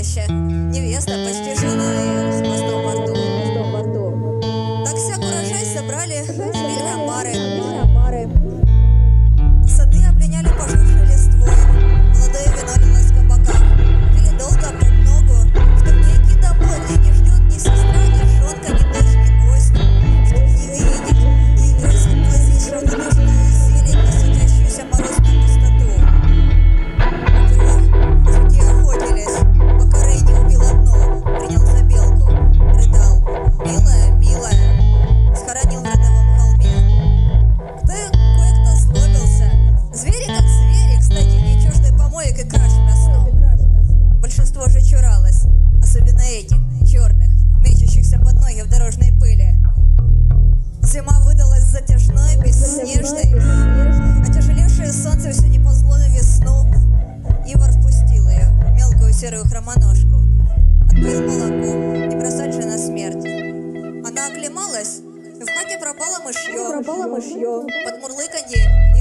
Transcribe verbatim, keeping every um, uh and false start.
сокровище, невеста почти жена и с хвостом во рту. Так всяк урожай собрали, били омары. Сады облиняли пожившей листвой, молодое вино лилось в кабаках, пили долго под ногу. Кто мне идти домой, где не ждет ни сестра, ни жонка, ни дочь, ни гость, кто не видит и сквозит равнодушную зелень, не садящуюся морозную пустоту. Во-первых, мужики охотились, пока Рэй не убил одну, принял за белку, рыдал: «Милая, милая», схоронил на родовом холме. Кое-кто злобился. Звери как звери, кстати, не чужды помоек и краж мясном. Большинство же чуралось, особенно этих, черных, мечущихся под ноги в дорожной пыли. Зима выдалась затяжной, бесснежной. Отяжелевшее солнце все не позло на весну. Ивар впустил ее, мелкую серую хромоножку. Отпил молоком, не бросать же на смерть. Она оклемалась, и в хате пропало мышье. Под мурлыканье